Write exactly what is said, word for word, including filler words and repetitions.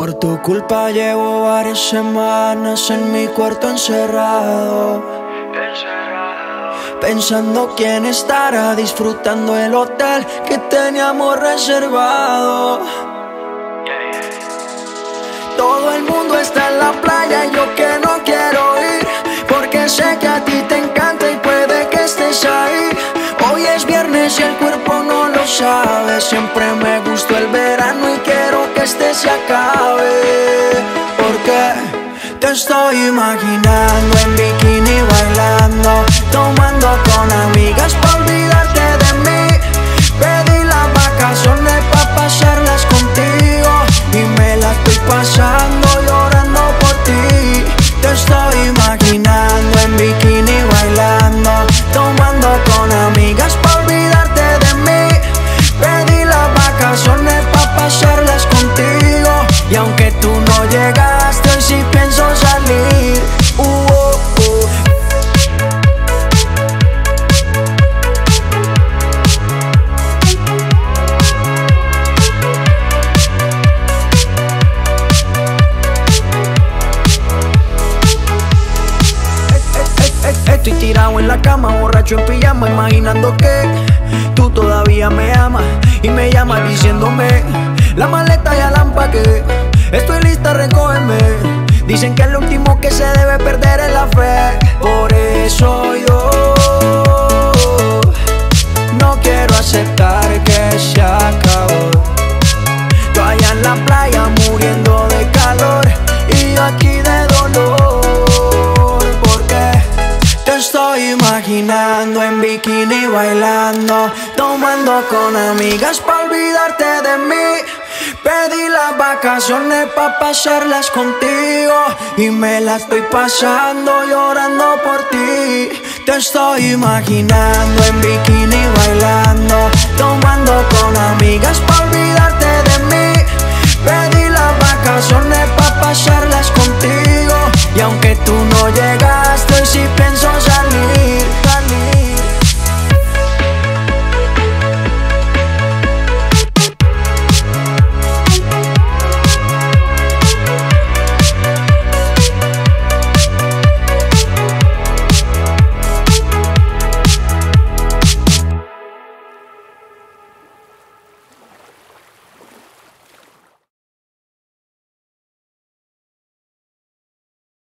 Por tu culpa llevo varias semanas en mi cuarto encerrado, pensando quién estará disfrutando el hotel que teníamos reservado. Todo el mundo está en la playa y yo que no quiero ir, porque sé que a ti te encanta y puede que estés ahí. Hoy es viernes y el cuerpo no lo sabe. Siempre me gustó el verano y quiero que este se acabe, porque te estoy imaginando en bikini bailando, tomando con amigas pa' olvidarte de mí. Pedí las vacaciones pa' pasarlas contigo y me la estoy pasando llorando por ti. Te estoy imaginando en bikini bailando, tomando con amigas pa' olvidarte de mí. Pedí las vacaciones pa' pasarlas contigo y aunque tú no llegaste, hoy sí pienso salir. uh, uh, uh. Estoy tirado en la cama, borracho en pijama, imaginando que tú todavía me amas y me llamas diciéndome la maleta ya la empaqué, estoy lista, recógeme. Dicen que lo último que se debe perder es la fe. Por eso yo no quiero aceptar que se acabó. Tú allá en la playa muriendo de calor y yo aquí de dolor, te estoy imaginando en bikini bailando, tomando con amigas pa' olvidarte de mí. Pedí las vacaciones pa' pasarlas contigo y me la estoy pasando llorando por ti. Te estoy imaginando en bikini